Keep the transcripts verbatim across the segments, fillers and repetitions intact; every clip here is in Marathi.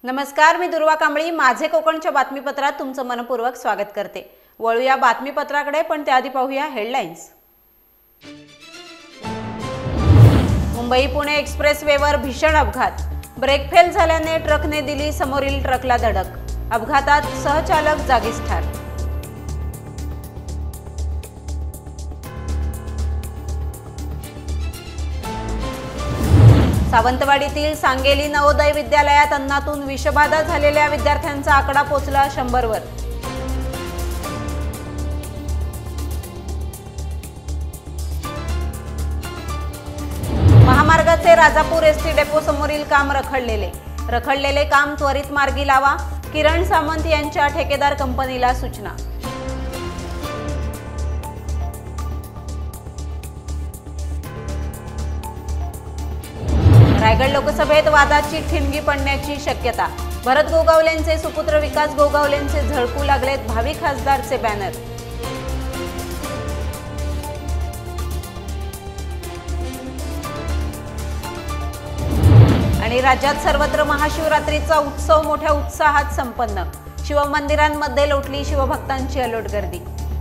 नमस्कार, मी दुर्वा कांबळी. माझे कोकणच्या बातमीपत्रात तुमचं मनपूर्वक स्वागत करते. वळूया बातमीपत्राकडे, पण त्याआधी पाहूया हेडलाईन्स. मुंबई पुणे एक्सप्रेसवेवर भीषण अपघात. ब्रेक फेल झाल्याने ट्रकने दिली समोरील ट्रकला धडक. अपघातात सहचालक जागीच ठार. सावंतवाडीतील सांगेली नवोदय विद्यालयात अन्नातून विषबाधा झालेल्या विद्यार्थ्यांचा आकडा पोचला शंभरवर. महामार्गाचे राजापूर एसटी डेपो समोरील काम रखडलेले रखडलेले काम त्वरित मार्गी लावा. किरण सामंत यांच्या ठेकेदार कंपनीला सूचना. रायगड लोकसभेत वादाची ठिणगी पडण्याची शक्यता. भरत गोगावलेंचे सुपुत्र विकास गोगावलेंचे झळकू लागलेत भावी खासदारचे बॅनर. आणि राज्यात सर्वत्र महाशिवरात्रीचा उत्सव मोठ्या उत्साहात संपन्न. शिवमंदिरांमध्ये लोटली शिवभक्तांची अलोट गर्दी.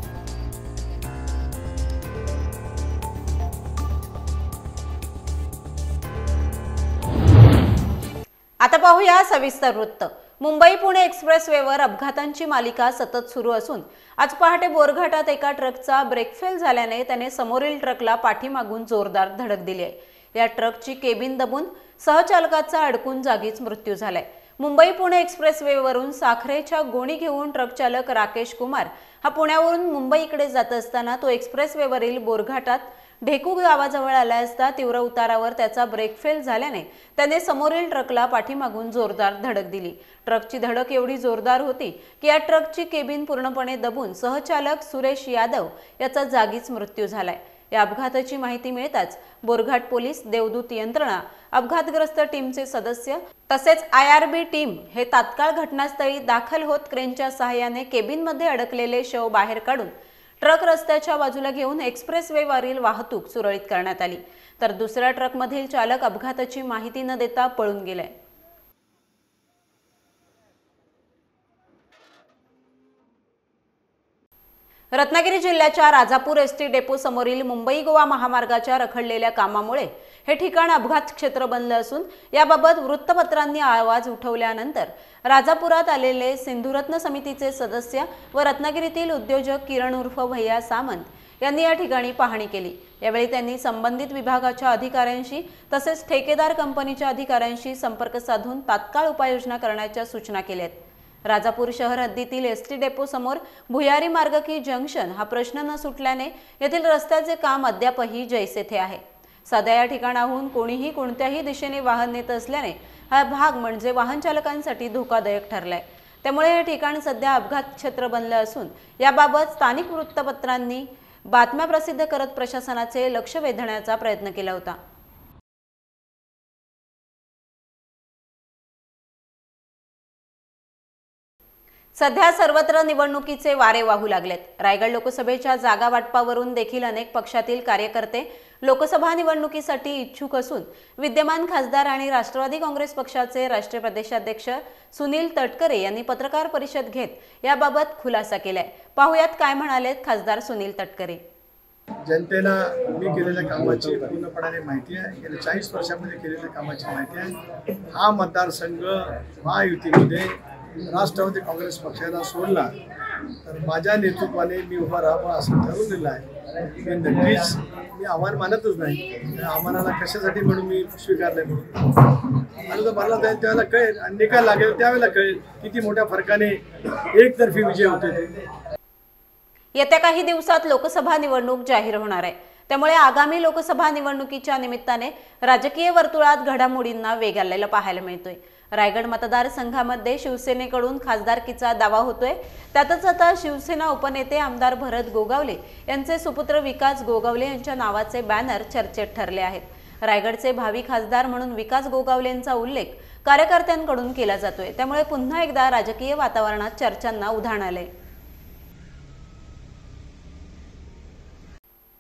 आता पाहूया सविस्तर वृत्त. मुंबई पुणे एक्सप्रेसवेवर अपघातांची मालिका सतत सुरू असून आज पहाटे बोरघाटात एका ट्रकचा ब्रेक फेल झाल्याने त्याने समोरील ट्रकला पाठीमागून जोरदार धडक दिली आहे. या ट्रकची केबिन दबून सहचालकाचा अडकून जागीच मृत्यू झालाय. मुंबई पुणे एक्सप्रेसवेवरून साखरेच्या गोणी घेऊन ट्रक चालक राकेश कुमार हा पुण्यावरून मुंबईकडे जात असताना तो एक्सप्रेसवेवरील बोरघाटात ढेकू गावाजवळ आला असता तीव्र उतारावर त्याचा ब्रेक फेल झाल्याने त्याने समोरील ट्रकला पाठीमागून जोरदार धडक दिली. ट्रकची धडक एवढी जोरदार होती की या ट्रकची केबिन पूर्णपणे दबून सहचालक सुरेश यादव याचा जागीच मृत्यू झालाय. या अपघाताची माहिती मिळताच बोरघाट पोलीस, देवदूत यंत्रणा, अपघातग्रस्त टीमचे सदस्य तसेच आय आर बी टीम हे तात्काळ घटनास्थळी दाखल होत क्रेनच्या सहाय्याने केबिनमध्ये अडकलेले शव बाहेर काढून ट्रक रस्त्याच्या बाजूला घेऊन एक्सप्रेसवेवरील वाहतूक सुरळीत करण्यात आली. तर दुसऱ्या ट्रकमधील चालक अपघाताची माहिती न देता पळून गेलाय. रत्नागिरी जिल्ह्याच्या राजापूर एसटी डेपो समोरील मुंबई गोवा महामार्गाच्या रखडलेल्या कामामुळे हे ठिकाण अपघात क्षेत्र बनलं असून याबाबत वृत्तपत्रांनी आवाज उठवल्यानंतर राजापुरात आलेले सिंधुरत्न समितीचे सदस्य व रत्नागिरीतील उद्योजक किरण उर्फ भैया सामंत यांनी या ठिकाणी पाहणी केली. यावेळी त्यांनी संबंधित विभागाच्या अधिकाऱ्यांशी तसेच ठेकेदार कंपनीच्या अधिकाऱ्यांशी संपर्क साधून तात्काळ उपाययोजना करण्याच्या सूचना केल्यात. राजापूर शहर हद्दीतील एसटी डेपो समोर भुयारी मार्ग की जंक्शन हा प्रश्न न सुटल्याने येथील रस्त्याचे काम अद्यापही जैसे थे आहे. सध्या या ठिकाणाहून कोणीही कोणत्याही दिशेने वाहन नेत असल्याने हा भाग म्हणजे वाहन चालकांसाठी धोकादायक ठरलाय. त्यामुळे हे ठिकाण सध्या अपघात क्षेत्र बनलं असून याबाबत स्थानिक वृत्तपत्रांनी बातम्या प्रसिद्ध करत प्रशासनाचे लक्ष वेधण्याचा प्रयत्न केला होता. सध्या सर्वत्र निवडणुकीचे वारे वाहू लागलेत. रायगड लोकसभेच्या जागा वाटपावरून देखील अनेक पक्षातील कार्यकर्ते लोकसभा निवडणुकीसाठी इच्छुक असून विद्यमान खासदार आणि राष्ट्रवादी काँग्रेस पक्षाचे राष्ट्रीय प्रदेशाध्यक्ष सुनील तटकरे यांनी पत्रकार परिषद घेत याबाबत खुलासा केलाय. पाहुयात काय म्हणालेत खासदार सुनील तटकरे. जनतेला मी केलेल्या कामाची पूर्णपणे माहिती आहे. गेल्या चाळीस वर्षामध्ये केलेल्या कामाची माहिती आहे. हा मतदारसंघ महायुतीमध्ये राष्ट्रवादी काँग्रेस पक्षाला सोडला तर माझ्या नेतृत्वाने मी उभा राहावं असं ठरवलेलं आहे. मी नक्कीच मी आव्हान मानतच नाही. आव्हानाला कशासाठी म्हणून मी स्वीकारले म्हणून आणि तो मला जाईल त्यावेळेला कळेल आणि निकाल लागेल त्यावेळेला कळेल किती मोठ्या फरकाने एकतर्फी विजय होते. येत्या काही दिवसात लोकसभा निवडणूक जाहीर होणार आहे. त्यामुळे आगामी लोकसभा निवडणुकीच्या निमित्ताने राजकीय वर्तुळात घडामोडींना वेग आलेला पाहायला मिळतोय. रायगड मतदारसंघामध्ये शिवसेनेकडून खासदारकीचा दावा होतोय. त्यातच आता शिवसेना उपनेते आमदार भरत गोगावले यांचे सुपुत्र विकास गोगावले यांच्या नावाचे बॅनर चर्चेत ठरले आहेत. रायगडचे भावी खासदार म्हणून विकास गोगावलेंचा उल्लेख कार्यकर्त्यांकडून केला जातोय. त्यामुळे पुन्हा एकदा राजकीय वातावरणात चर्चांना उधाण आले.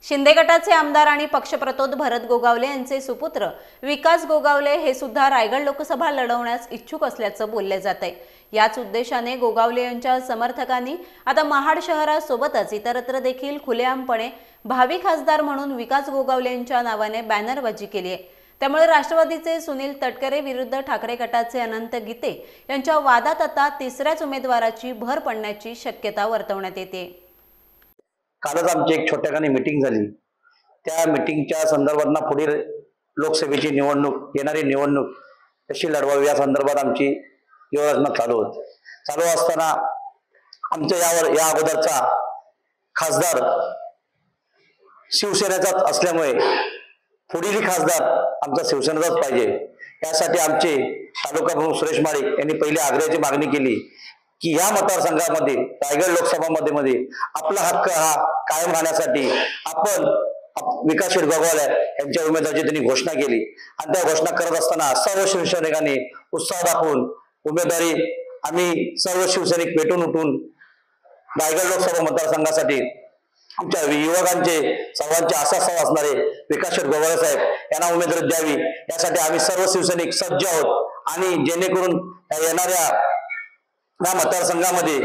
शिंदे गटाचे आमदार आणि पक्षप्रतोद भरत गोगावले यांचे सुपुत्र विकास गोगावले हे सुद्धा रायगड लोकसभा लढवण्यास इच्छुक असल्याचं बोलले जात आहे। याच उद्देशाने गोगावले यांच्या समर्थकांनी आता महाड शहरासोबतच इतरत्र देखील खुलेआमपणे भावी खासदार म्हणून विकास गोगावले यांच्या नावाने बॅनरबाजी केली आहे। त्यामुळे राष्ट्रवादीचे सुनील तटकरे विरुद्ध ठाकरे गटाचे अनंत गीते यांच्या वादात आता तिसऱ्याच उमेदवाराची भर पडण्याची शक्यता वर्तवण्यात येते। कालच आमची एक छोट्याखानी मीटिंग झाली। त्या मीटिंगच्या संदर्भात पुढील लोकसभेची निवडणूक येणारी निवडणूक कशी लढवावी या संदर्भात आमची योजना चालू होती। चालू असताना आमच्या यावर या अगोदरचा खासदार शिवसेनेचाच असल्यामुळे पुढील खासदार आमचा शिवसेनेचाच पाहिजे यासाठी आमचे तालुका प्रमुख सुरेश माळी यांनी पहिले आग्रहाची मागणी केली की या मतदारसंघामध्ये रायगड लोकसभा मध्ये मध्ये आपला हक्क हा कायम राहण्यासाठी आपण विकास गोगावले यांच्या उमेदवाराची त्यांनी घोषणा केली आणि त्या घोषणा करत असताना सर्व शिवसैनिकांनी उत्साह दाखवून उमेदवारी आम्ही सर्व शिवसैनिक पेटून उठून रायगड लोकसभा मतदारसंघासाठी आमच्या युवकांचे सर्वांचे आशास्थान असणारे विकास गोगावले साहेब यांना उमेदवारी द्यावी यासाठी आम्ही सर्व शिवसैनिक सज्ज आहोत आणि जेणेकरून येणाऱ्या या मतदारसंघामध्ये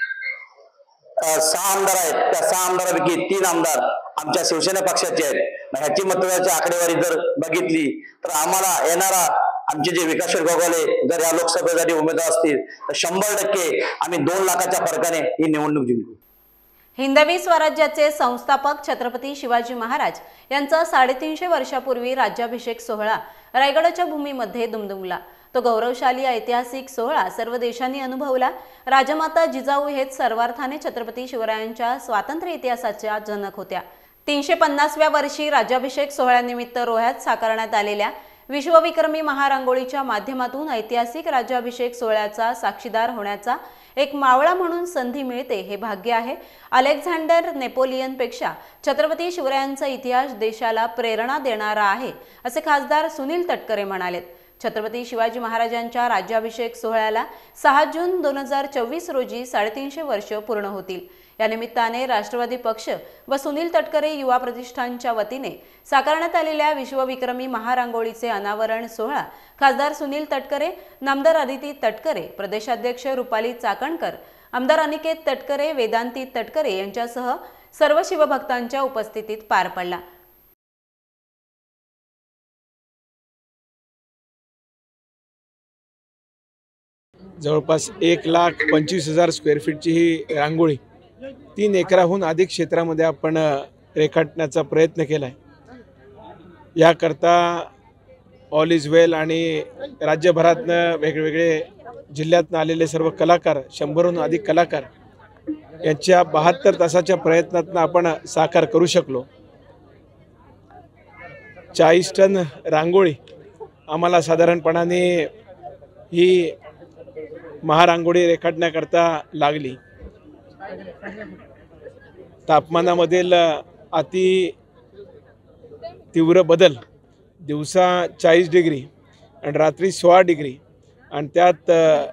सहा आमदार आहेत, त्या सहा आमदारांपैकी तीन आमदार आमच्या शिवसेना पक्षाचे आहेत। ह्याची मतदाराची आकडेवारी जर बघितली तर आम्हाला येणारा आमचे जे विकास गोगावले जर या लोकसभेसाठी उमेदवार असतील तर शंभर टक्के आम्ही दोन लाखाच्या फरकाने ही निवडणूक जिंकू। हिंदवी स्वराज्याचे संस्थापक छत्रपती शिवाजी महाराज यांचा साडेतीनशे वर्षापूर्वी राज्याभिषेक सोहळा रायगडच्या भूमीमध्ये दुमदुमला। तो गौरवशाली ऐतिहासिक सोहळा सर्व देशांनी अनुभवला। राजमाता जिजाऊ हेच सर्वार्थाने छत्रपती शिवरायांच्या स्वातंत्र्य इतिहासाच्या जनक होत्या। तीनशे पन्नासव्या वर्षी राज्याभिषेक सोहळ्यानिमित्त रोह्यात साकारण्यात आलेल्या विश्वविक्रमी महारांगोळीच्या माध्यमातून ऐतिहासिक राज्याभिषेक सोहळ्याचा साक्षीदार होण्याचा एक मावळा म्हणून संधी मिळते हे भाग्य आहे। अलेक्झांडर नेपोलियनपेक्षा छत्रपती शिवरायांचा इतिहास देशाला प्रेरणा देणारा आहे असे खासदार सुनील तटकरे म्हणालेत। छत्रपती शिवाजी महाराजांच्या राज्याभिषेक सोहळ्याला सहा जून दोन हजार चोवीस रोजी साडेतीनशे वर्ष पूर्ण होतील। या निमित्ताने राष्ट्रवादी पक्ष व सुनील तटकरे युवा प्रतिष्ठानच्या वतीने साकारण्यात आलेल्या विश्वविक्रमी महारांगोळीचे अनावरण सोहळा खासदार सुनील तटकरे, नामदार आदिती तटकरे, प्रदेशाध्यक्ष रुपाली चाकणकर, आमदार अनिकेत तटकरे, वेदांती तटकरे यांच्यासह सर्व शिवभक्तांच्या उपस्थितीत पार पडला। जवळपास एक लाख पंचवीस हजार स्क्वेअर फीटची ही रांगोळी तीन एकराहून अधिक क्षेत्रामध्ये आपण रेखाटण्याचा प्रयत्न केला आहे। याकरता ऑल इज वेल आणि राज्यभरातनं वेगवेगळे जिल्ह्यातनं आलेले सर्व कलाकार, शंभरहून अधिक कलाकार यांच्या बहात्तर तासाच्या प्रयत्नातनं आपण साकार करू शकलो। चाळीस टन रांगोळी आम्हाला साधारणपणाने ही महारांगोळी रेखाटण्याकरता लागली। तापमानामधील अति तीव्र बदल, दिवसा चाळीस डिग्री आणि रात्री सोळा डिग्री आणि त्यात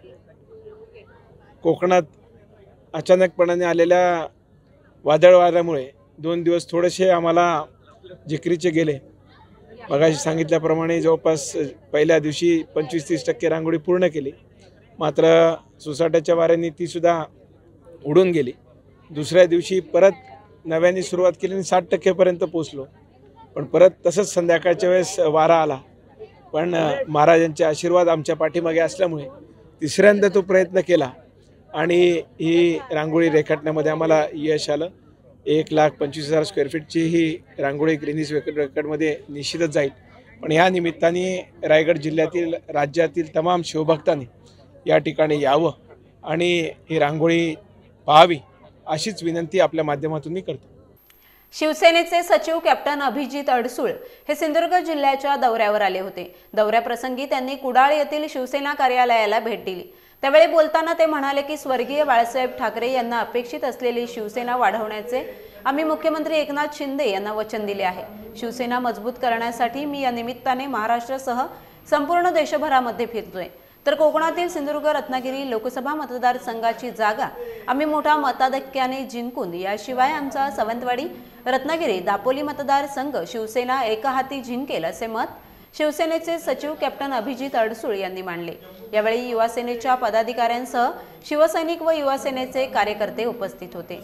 कोकणात अचानकपणाने आलेल्या वादळ वाऱ्यामुळे दोन दिवस थोडेसे आम्हाला जिकरीचे गेले। मगाशी सांगितल्याप्रमाणे जवळपास पहिल्या दिवशी पंचवीस तीस टक्के रांगोळी पूर्ण केली, मात्र सुसाट्याच्या वाऱ्यांनी तीसुद्धा उडून गेली। दुसऱ्या दिवशी परत नव्याने सुरुवात केली आणि साठ टक्केपर्यंत पोचलो, पण परत तसंच संध्याकाळच्या वेळेस वारा आला। पण महाराजांचे आशीर्वाद आमच्या पाठीमागे असल्यामुळे तिसऱ्यांदा तो प्रयत्न केला आणि ही रांगोळी रेखाटण्यामध्ये आम्हाला यश आलं। एक लाख पंचवीस हजार स्क्वेअर फीटची ही रांगोळी गिनीज रेकॉर्डमध्ये निश्चितच जाईल। पण ह्या निमित्ताने रायगड जिल्ह्यातील, राज्यातील तमाम शिवभक्तांनी या ठिकाणी यावं आणि ही रांगोळी पाहावी अशीच विनंती आपल्या माध्यमातून मी करतो। शिवसेनेचे सचिव कॅप्टन अभिजित अडसूळ हे सिंधुदुर्ग जिल्ह्याच्या दौऱ्यावर आले होते। दौऱ्याप्रसंगी त्यांनी कुडाळ येथील शिवसेना कार्यालयाला भेट दिली। त्यावेळी बोलताना ते म्हणाले की स्वर्गीय बाळासाहेब ठाकरे यांना अपेक्षित असलेली शिवसेना वाढवण्याचे आम्ही मुख्यमंत्री एकनाथ शिंदे यांना वचन दिले आहे। शिवसेना मजबूत करण्यासाठी मी या निमित्ताने महाराष्ट्रासह संपूर्ण देशभरामध्ये फिरतोय। तर कोकणातील सिंधुदुर्ग रत्नागिरी लोकसभा मतदारसंघाची जागा आम्ही मोठ्या मताधिक्याने जिंकून, याशिवाय आमचा सावंतवाडी रत्नागिरी दापोली मतदारसंघ शिवसेना एकहाती जिंकेल असे मत शिवसेनेचे सचिव कॅप्टन अभिजित अडसूळ यांनी मांडले। यावेळी युवासेनेच्या पदाधिकाऱ्यांसह शिवसैनिक व युवासेनेचे कार्यकर्ते उपस्थित होते।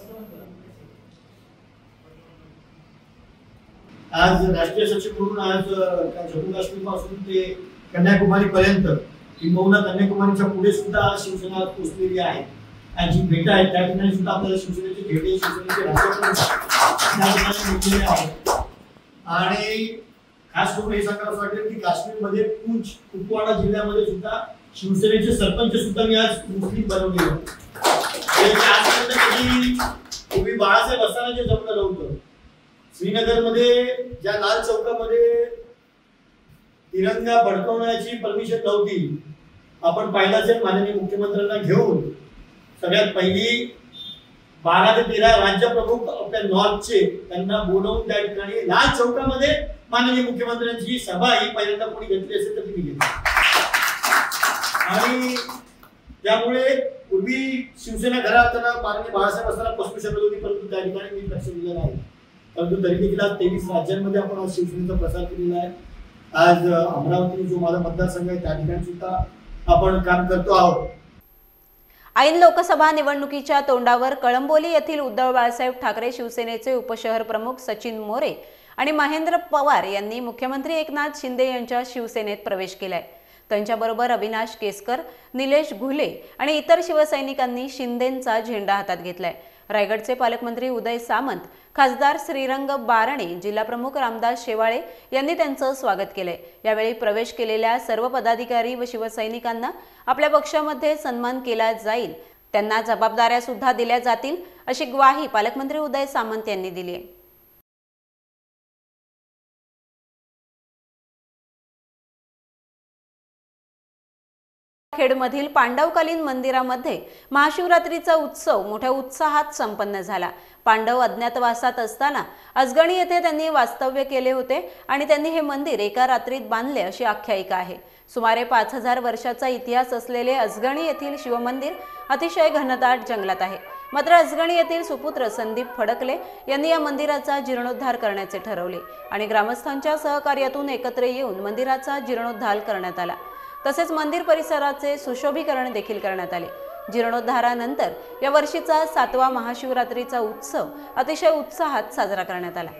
आज राष्ट्रीय सचिव म्हणून आज जम्मू काश्मीर पासून ते कन्याकुमारी पर्यंत किंबहुना कन्याकुमारीच्या पुढे सुद्धा शिवसेना पोहोचलेली आहे। आणि जी भेट आहे त्या ठिकाणी सुद्धा आपल्याला शिवसेनेचे भेटे शिवसेनेचे राज्याध्यक्ष आहेत। आणि खास करून हे सांगावं वाटेल की काश्मीरमध्ये पूंछ कुपवाडा जिल्ह्यामध्ये सुद्धा शिवसेनेचे सरपंच सुद्धा मी आज मुस्लिम बनवले होते। आजपर्यंत कधी पूर्वी बाळासाहेब असताना जे जमलं नव्हतं। श्रीनगरमध्ये ज्या लाल चौकामध्ये तिरंगा फडकवण्याची परमिशन नव्हती, आपण पाहिलं असेल माननीय मुख्यमंत्र्यांना घेऊन सगळ्यात पहिली बारा ते तेरा राज्यप्रमुख आपल्या नॉर्थचे त्यांना बोलवून त्या ठिकाणी लाल चौकामध्ये माननीय मुख्यमंत्र्यांची सभा ही पहिल्यांदा कोणी घेतली असेल तर ती घेतली। आणि त्यामुळे पूर्वी शिवसेना घरात असताना माननीय बाळासाहेब असताना पसरू शकत होती, परंतु त्या ठिकाणी मी लक्ष दिलं नाही। परंतु तरी देखील आज तेवीस राज्यांमध्ये आपण आज शिवसेनेचा प्रसार केलेला आहे। आज अमरावती जो माझा मतदारसंघ आहे त्या ठिकाणी सुद्धा आपण काम करतो आहोत। ऐन लोकसभा निवडणुकीच्या तोंडावर कळंबोली येथील उद्धव बाळासाहेब ठाकरे शिवसेनेचे उपशहर प्रमुख सचिन मोरे आणि महेंद्र पवार यांनी मुख्यमंत्री एकनाथ शिंदे यांच्या शिवसेनेत प्रवेश केलाय। त्यांच्याबरोबर अविनाश केसकर, निलेश घुले आणि इतर शिवसैनिकांनी शिंदेंचा झेंडा हातात घेतलाय। रायगडचे पालकमंत्री उदय सामंत, खासदार श्रीरंग बारणे, जिल्हाप्रमुख रामदास शेवाळे यांनी त्यांचं स्वागत केलंय। यावेळी प्रवेश केलेल्या सर्व पदाधिकारी व शिवसैनिकांना आपल्या पक्षामध्ये सन्मान केला जाईल, त्यांना जबाबदाऱ्या सुद्धा दिल्या जातील अशी ग्वाही पालकमंत्री उदय सामंत यांनी दिली आहे। खेडमधील पांडवकालीन मंदिरामध्ये महाशिवरात्रीचा उत्सव मोठ्या उत्साहात संपन्न झाला। पांडव अज्ञातवासात असताना अजगणी येथे त्यांनी वास्तव्य केले होते आणि त्यांनी हे मंदिर एका रात्रीत बांधले अशी आख्यायिका आहे। सुमारे पाच हजार वर्षाचा इतिहास असलेले अजगणी येथील शिवमंदिर अतिशय घनदाट जंगलात आहे। मात्र अजगणी येथील सुपुत्र संदीप फडकले यांनी या मंदिराचा जीर्णोद्धार करण्याचे ठरवले आणि ग्रामस्थांच्या सहकार्यातून एकत्र येऊन मंदिराचा जीर्णोद्धार करण्यात आला। तसेच मंदिर परिसराचे सुशोभीकरण देखील करण्यात आले। जीर्णोद्धारानंतर या वर्षीचा सातवा महाशिवरात्रीचा उत्सव अतिशय उत्साहात साजरा करण्यात आला।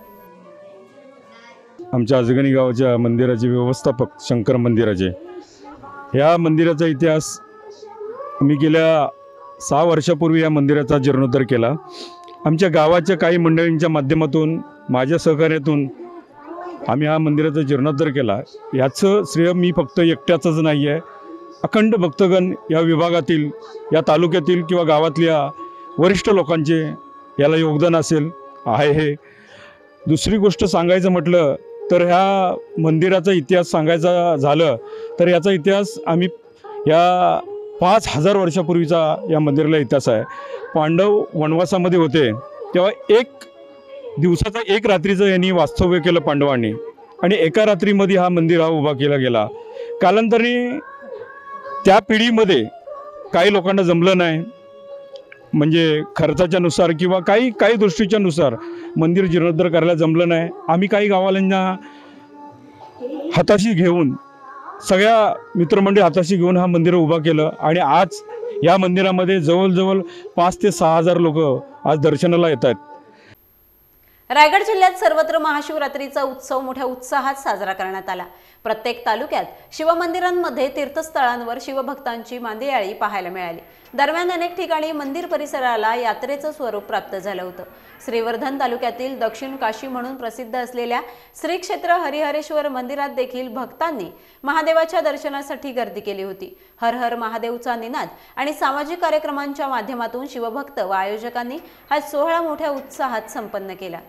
आमच्या अजगणी गावाच्या मंदिराचे व्यवस्थापक शंकर मंदिराचे या मंदिराचा इतिहास मी गेल्या सहा वर्षापूर्वी या मंदिराचा जीर्णोद्धार केला। आमच्या गावाच्या काही मंडळींच्या माध्यमातून माझ्या सहकार्यातून आम्ही हा मंदिराचा जीर्णोद्धार केला। याचं श्रेय मी फक्त एकट्याचंच नाही आहे, अखंड भक्तगण या विभागातील, या तालुक्यातील किंवा गावातल्या वरिष्ठ लोकांचे याला योगदान असेल आहे। हे दुसरी गोष्ट सांगायचं म्हटलं तर ह्या मंदिराचा इतिहास सांगायचा झालं तर याचा इतिहास आम्ही या पाच हजार वर्षापूर्वीचा या मंदिराला इतिहास आहे। पांडव वनवासामध्ये होते तेव्हा एक दिवसाचा एक रात्रीचं यांनी वास्तव्य केलं पांडवांनी आणि एका रात्रीमध्ये हा मंदिर हा उभा केला गेला। कालांतराने त्या पिढीमध्ये काही लोकांना जमलं नाही, म्हणजे खर्चाच्या नुसार किंवा काही काही दृष्टीच्या नुसार मंदिर जीर्णोद्धार करायला जमलं नाही। आम्ही काही गावाल्यांना हाताशी घेऊन, सगळ्या मित्रमंडळी हाताशी घेऊन हा मंदिर उभा केलं आणि आज या मंदिरामध्ये जवळजवळ पाच ते सहा हजार लोक आज दर्शनाला येत आहेत। रायगड जिल्ह्यात सर्वत्र महाशिवरात्रीचा उत्सव मोठ्या उत्साहात साजरा करण्यात आला। प्रत्येक तालुक्यात शिवमंदिरांमध्ये, तीर्थस्थळांवर शिवभक्तांची मांदियाळी पाहायला मिळाली। दरम्यान अनेक ठिकाणी मंदिर परिसराला यात्रेचं स्वरूप प्राप्त झालं होतं। श्रीवर्धन तालुक्यातील दक्षिण काशी म्हणून प्रसिद्ध असलेल्या श्री क्षेत्र हरिहरेश्वर मंदिरात देखील भक्तांनी महादेवाच्या दर्शनासाठी गर्दी केली होती। हर हर महादेवचा निनाद आणि सामाजिक कार्यक्रमांच्या माध्यमातून शिवभक्त व आयोजकांनी हा सोहळा मोठ्या उत्साहात संपन्न केला।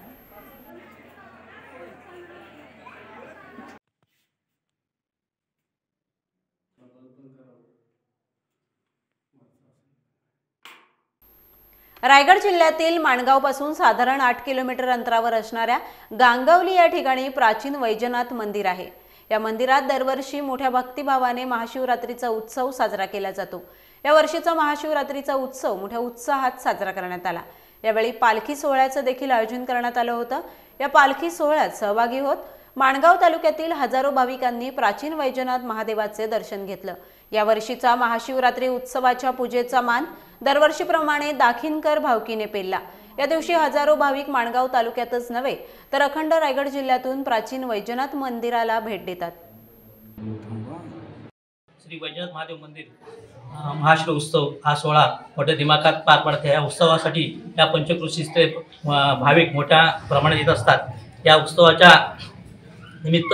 रायगड जिल्ह्यातील माणगावपासून साधारण आठ किलोमीटर अंतरावर असणाऱ्या गांगवली या ठिकाणी प्राचीन वैजनाथ मंदिर आहे। या मंदिरात दरवर्षी मोठ्या भक्तिभावाने महाशिवरात्रीचा उत्सव साजरा केला जातो। या वर्षीचा महाशिवरात्रीचा उत्सव मोठ्या उत्साहात साजरा करण्यात आला। यावेळी पालखी सोहळ्याचं देखील आयोजन करण्यात आलं होतं। या पालखी सोहळ्यात सहभागी होत माणगाव तालुक्यातील हजारो भाविकांनी प्राचीन वैजनाथ महादेवाचे दर्शन घेतलं। या वर्षीचा महाशिवरात्री उत्सवाच्या पूजेचा मान दरवर्षीप्रमाणे दाखिनकर भावकीने पेलला। या दिवशी हजारो भाविक माणगाव तालुक्यातच नव्हे तर अखंड रायगड जिल्ह्यातून प्राचीन वैजनाथ मंदिराला भेट देतात। श्री वैजनाथ महादेव मंदिर महाशिव उत्सव हा सोहळा मोठ्या दिमाखात पार पडते। या उत्सवासाठी या पंचक्रोशीचे भाविक मोठ्या प्रमाणात येत असतात। या उत्सवाच्या निमित्त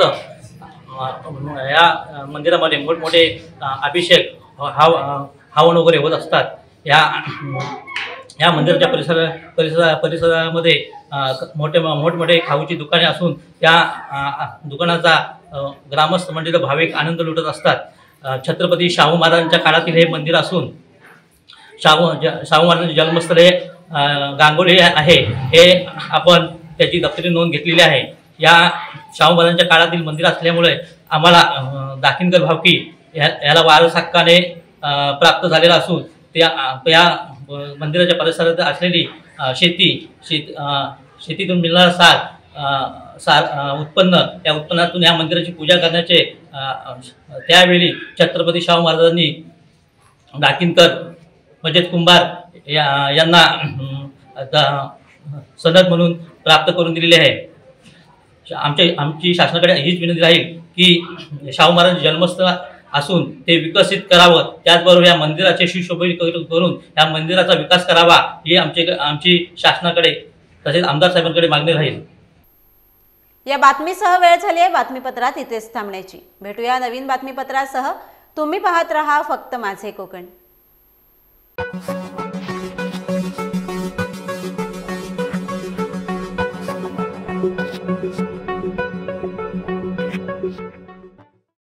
या मंदिरामध्ये मोठमोठे अभिषेक हाव हवन वगैरे होत असतात। या या मंदिराच्या परिसर परिसरा परिसरामध्ये मोठे मोठमोठे खाऊची दुकाने असून त्या दुकानाचा ग्रामस्थ मंडळी भाविक आनंद लुटत असतात। छत्रपती शाहू महाराजांच्या काळातील हे मंदिर असून शाहू शाहू महाराजांचे जन्मस्थळ हे गांगोली आहे। हे आपण त्याची दप्तरी नोंद घेतलेली आहे। या शाहू महाराजांच्या काळातील मंदिर असल्यामुळे आम्हाला दाखिनकर भावकी या याला वारस हक्काने प्राप्त झालेला असून त्या या मंदिराच्या परिसरात असलेली शेती शेत शेतीतून मिळणारा सार सार उत्पन्न या उत्पन्नातून या मंदिराची पूजा करण्याचे त्यावेळी छत्रपती शाहू महाराजांनी दाखिनकर मजेद कुंभार या यांना सनद म्हणून प्राप्त करून दिलेले आहे। आमच्या आमची शासनाकडे हीच विनंती राहील की शाहू महाराज जन्मस्थळ असून ते विकसित करावं, त्याचबरोबर या मंदिराचे सुशोभीकरण करून या मंदिराचा विकास करावा ही आमचे आमची शासनाकडे तसेच आमदार साहेबांकडे मागणी राहील। या बातमीसह वेळ झाली आहे बातमीपत्रात इथेच थांबण्याची। भेटूया नवीन बातमीपत्रासह। तुम्ही पाहत रहा फक्त माझे कोकण।